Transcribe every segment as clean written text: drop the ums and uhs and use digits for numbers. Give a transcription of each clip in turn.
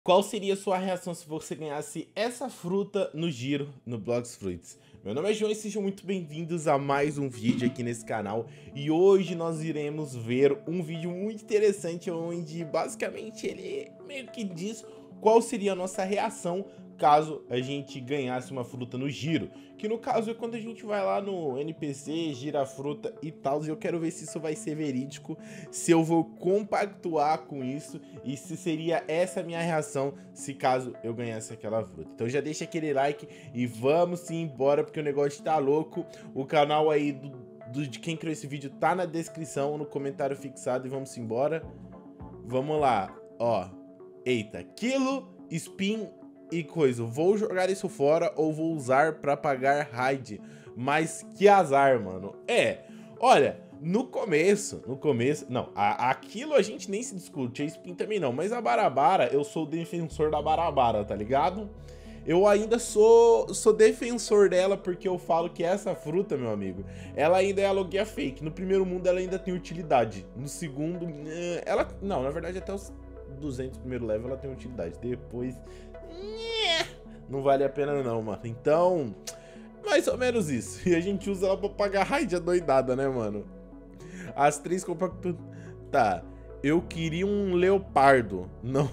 Qual seria a sua reação se você ganhasse essa fruta no giro no Blox Fruits? Meu nome é João e sejam muito bem-vindos a mais um vídeo aqui nesse canal. E hoje nós iremos ver um vídeo muito interessante onde basicamente ele meio que diz qual seria a nossa reação caso a gente ganhasse uma fruta no giro. Que no caso é quando a gente vai lá no NPC, gira a fruta e tal. E eu quero ver se isso vai ser verídico, se eu vou compactuar com isso e se seria essa a minha reação se caso eu ganhasse aquela fruta. Então já deixa aquele like e vamos embora porque o negócio tá louco. O canal aí de quem criou esse vídeo tá na descrição, no comentário fixado e vamos embora. Vamos lá, ó. Eita, quilo, spin e coisa. Vou jogar isso fora ou vou usar pra pagar raid. Mas que azar, mano. Olha, no começo, não, aquilo a gente nem se discute, a spin também não, mas a Barabara, eu sou defensor da Barabara, tá ligado? Eu ainda sou defensor dela porque eu falo que essa fruta, meu amigo, ela ainda é a logia fake. No primeiro mundo ela ainda tem utilidade. No segundo, ela... Não, na verdade até os 200 primeiro level ela tem utilidade. Depois... não vale a pena não, mano. Então, mais ou menos isso. E a gente usa ela pra pagar raid adoidada, né, mano? As três compacto... Tá, eu queria um leopardo. Não...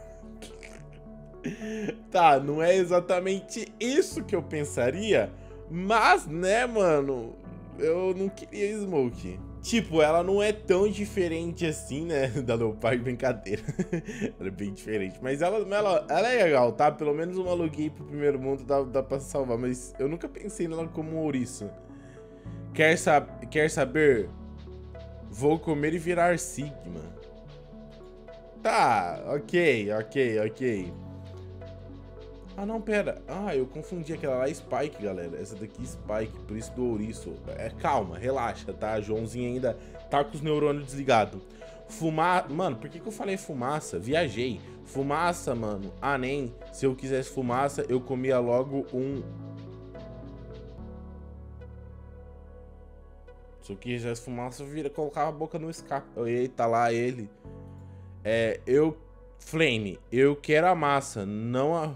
Tá, não é exatamente isso que eu pensaria, mas, né, mano, eu não queria Smoke. Tipo, ela não é tão diferente assim, né, da Leopard, brincadeira. Ela é bem diferente, mas ela é legal, tá? Pelo menos uma loguei pro primeiro mundo dá pra salvar, mas eu nunca pensei nela como um ouriço. Quer saber? Vou comer e virar Sigma. Tá, ok. Ah, não, pera. Ah, eu confundi aquela lá, Spike, galera. Essa daqui, Spike, por isso do ouriço. Calma, relaxa, tá? Joãozinho ainda tá com os neurônios desligados. Mano, por que eu falei fumaça? Viajei. Fumaça, mano. Ah, nem. Se eu quisesse fumaça, eu comia logo um... Se eu quisesse fumaça, eu colocava a boca no escape. Eita, lá ele. Flame, eu quero a massa, não a...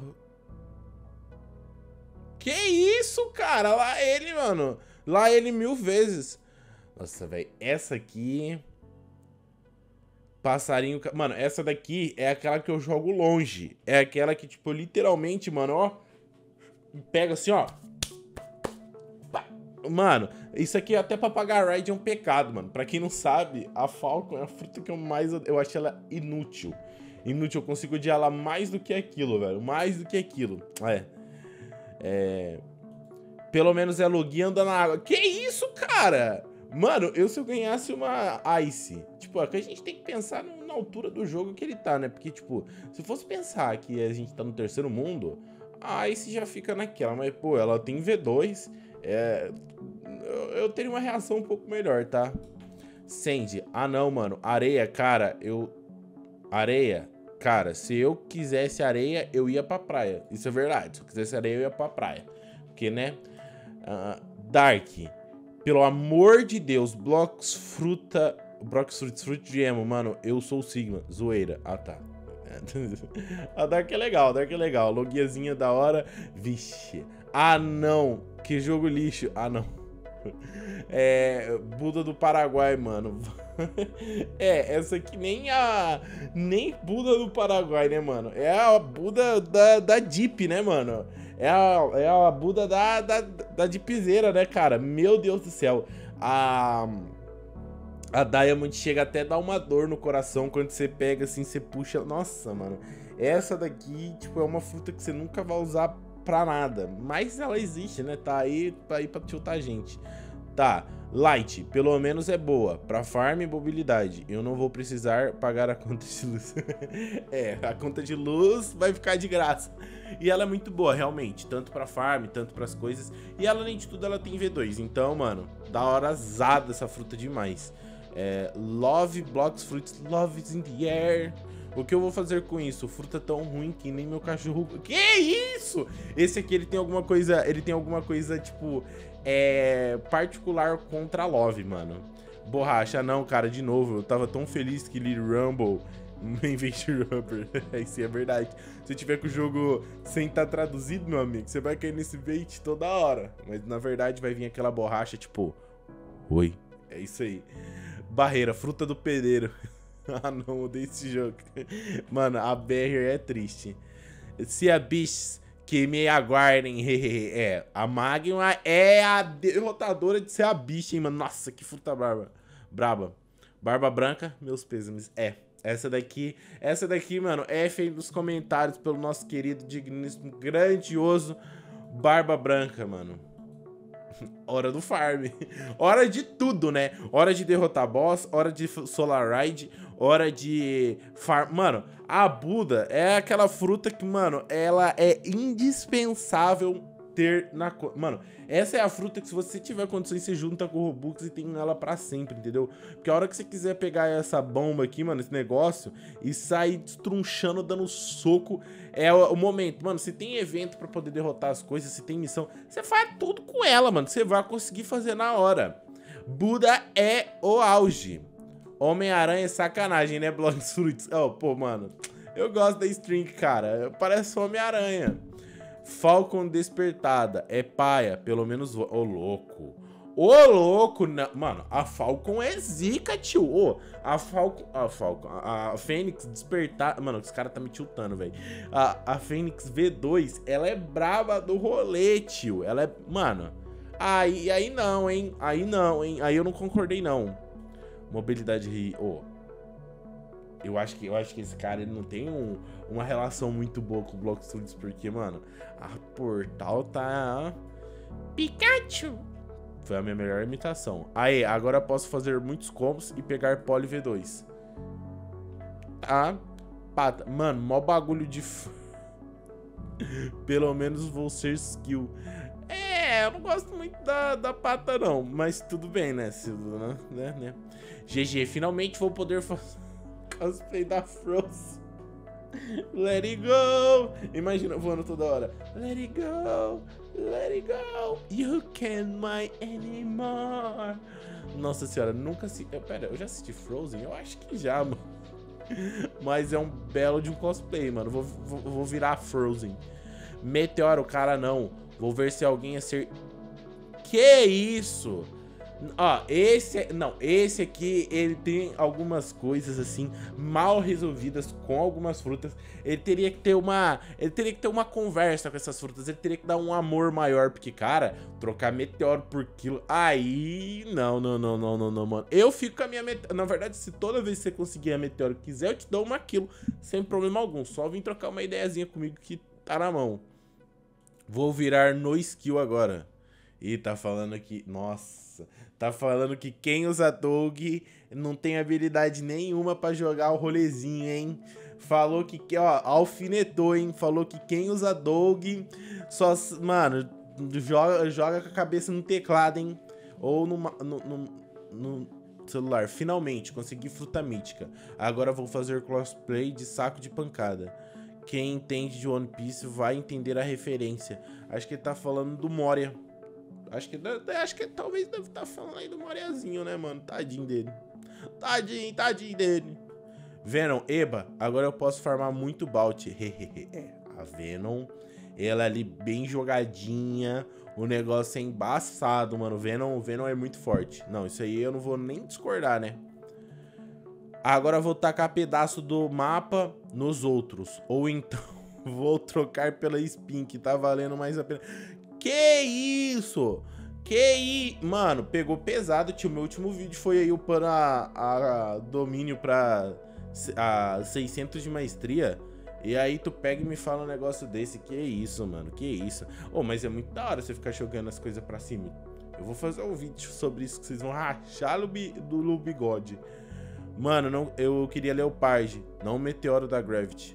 Que isso, cara? Lá ele, mano. Lá ele 1000 vezes. Nossa, velho. Essa aqui... Passarinho... Mano, essa daqui é aquela que eu jogo longe. É aquela que, tipo, literalmente, mano, ó... Pega assim, ó. Mano, isso aqui até pra pagar raid é um pecado, mano. Pra quem não sabe, a Falcon é a fruta que eu acho ela inútil. Inútil, eu consigo odiar ela mais do que aquilo, velho. Mais do que aquilo. Pelo menos é logia anda na água. Que isso, cara? Mano, se eu ganhasse uma Ice... Tipo, é que a gente tem que pensar na altura do jogo que ele tá, né? Porque, tipo, se fosse pensar que a gente tá no terceiro mundo, a Ice já fica naquela. Mas, pô, ela tem V2. Eu teria uma reação um pouco melhor, tá? Sandy. Ah, não, mano. Areia, cara, Areia... Cara, se eu quisesse areia, eu ia pra praia. Isso é verdade. Se eu quisesse areia, eu ia pra praia. Porque, né? Dark. Pelo amor de Deus. Blox Fruits Fruit Gemo. Mano, eu sou o Sigma. Zoeira. Ah, tá. A Dark é legal. Logiazinha da hora. Vixe. Ah, não. Que jogo lixo. Ah, não. Buda do Paraguai, mano. Essa aqui nem Buda do Paraguai, né, mano? É a Buda da Deep, né, mano? É a Buda da Deepzeira, né, cara? Meu Deus do céu. A Diamond chega até a dar uma dor no coração quando você pega assim, você puxa. Nossa, mano. Essa daqui, tipo, é uma fruta que você nunca vai usar pra nada. Mas ela existe, né? Tá aí pra tiltar a gente. Tá, Light, pelo menos é boa pra farm e mobilidade. Eu não vou precisar pagar a conta de luz. A conta de luz vai ficar de graça. E ela é muito boa, realmente, tanto pra farm, tanto pras coisas. E ela, além de tudo, ela tem V2. Então, mano, da hora zada essa fruta demais. Love Blox Fruits, love is in the air. O que eu vou fazer com isso? Fruta tão ruim que nem meu cachorro... Que isso? Esse aqui, ele tem alguma coisa, tipo... particular contra a Love, mano. Borracha, não, cara, de novo. Eu tava tão feliz que Little Rumble Inventure Rubber. Isso é verdade. Se tiver com o jogo sem estar traduzido, meu amigo, você vai cair nesse bait toda hora. Mas na verdade vai vir aquela borracha tipo... Oi. É isso aí. Barreira, fruta do pedreiro. Ah não, odeio esse jogo. Mano, a barrier é triste. Se a bichos que me aguardem. É, a Magma é a derrotadora de ser a bicha, hein, mano. Nossa, que fruta braba. Barba branca, meus pêsames. É, essa daqui, mano, F aí nos comentários pelo nosso querido, digníssimo, grandioso Barba Branca, mano. Hora do farm. Hora de tudo, né? Hora de derrotar boss, hora de Solar Ride, hora de farm. Mano, a Buda é aquela fruta que, mano, ela é indispensável ter na... Mano, essa é a fruta que se você tiver condições, você junta com o Robux e tem ela pra sempre, entendeu? Porque a hora que você quiser pegar essa bomba aqui, mano, esse negócio, e sair destrunchando, dando soco, é o momento. Mano, se tem evento pra poder derrotar as coisas, se tem missão, você faz tudo com ela, mano. Você vai conseguir fazer na hora. Buda é o auge. Homem-Aranha é sacanagem, né, Blogs Fruits? Oh, pô, mano, eu gosto da string, cara. Parece Homem-Aranha. Falcon despertada. É paia, pelo menos... Ô, louco. Ô, louco. Não. Mano, a Falcon é zica, tio. Ô, a Fênix despertada... Mano, esse cara tá me tiltando, velho. A Fênix V2, ela é braba do rolê, tio. Ela é... Mano, aí não, hein. Aí não, hein. Aí eu não concordei, não. Mobilidade... Ô. Eu acho que esse cara ele não tem uma relação muito boa com o Blox Fruits, porque, mano, a Portal tá... Pikachu! Foi a minha melhor imitação. Aí, agora eu posso fazer muitos combos e pegar Poly V2. Tá? Pata. Mano, mó bagulho de... Pelo menos vou ser skill. É, eu não gosto muito da pata, não. Mas tudo bem, né? Né? GG, finalmente vou poder fazer... cosplay da Frozen. Let it go. Imagina voando toda hora. Let it go. Let it go. You can't my anymore. Nossa senhora, nunca assisti. Pera, eu já assisti Frozen? Eu acho que já, mano. Mas é um belo de um cosplay, mano. Vou virar Frozen. Meteoro, cara, não. Vou ver se alguém acerta. Que isso? Ó, esse aqui, ele tem algumas coisas, assim, mal resolvidas com algumas frutas. Ele teria que ter uma conversa com essas frutas. Ele teria que dar um amor maior, porque, cara, trocar meteoro por quilo... Aí, não, mano. Eu fico com a minha meteoro. Na verdade, se toda vez que você conseguir a meteoro quiser, eu te dou 1 quilo, sem problema algum. Só vim trocar uma ideiazinha comigo que tá na mão. Vou virar no skill agora. E tá falando aqui... Nossa... Tá falando que quem usa Dog não tem habilidade nenhuma pra jogar o rolezinho, hein? Falou que... Ó, alfinetou, hein? Falou que quem usa Dog só... Mano, joga com a cabeça no teclado, hein? Ou no celular. Finalmente, consegui fruta mítica. Agora vou fazer cosplay de saco de pancada. Quem entende de One Piece vai entender a referência. Acho que ele tá falando do Moria. Acho que talvez deve estar falando aí do Moriazinho, né, mano? Tadinho dele. Tadinho dele. Venom, eba, agora eu posso farmar muito Bout. A Venom, ela ali bem jogadinha. O negócio é embaçado, mano. Venom é muito forte. Não, isso aí eu não vou nem discordar, né? Agora eu vou tacar pedaço do mapa nos outros. Ou então vou trocar pela Spin, que tá valendo mais a pena. Que isso? Mano, pegou pesado, tio. Meu último vídeo foi aí upando a domínio pra 600 de maestria. E aí tu pega e me fala um negócio desse. Que isso, mano, que isso. Oh, mas é muito da hora você ficar jogando as coisas pra cima. Eu vou fazer um vídeo sobre isso que vocês vão rachar do bigode. Mano, não, eu queria Leopard, não o Meteoro da Gravity.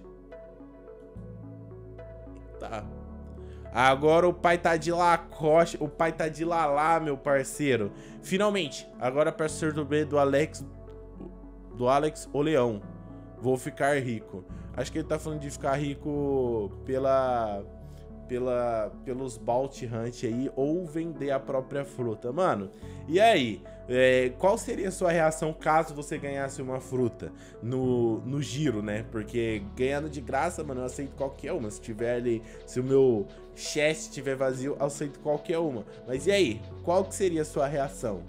Tá. Agora o pai tá de Lacoste, o pai tá de Lalá, meu parceiro. Finalmente, agora para ser do B do Alex o Leão. Vou ficar rico. Acho que ele tá falando de ficar rico pelos Bounty Hunt aí, ou vender a própria fruta. Mano, e aí? Qual seria a sua reação caso você ganhasse uma fruta no giro, né? Porque ganhando de graça, mano, eu aceito qualquer uma. Se tiver ali, se o meu chest estiver vazio, eu aceito qualquer uma. Mas e aí? Qual que seria a sua reação?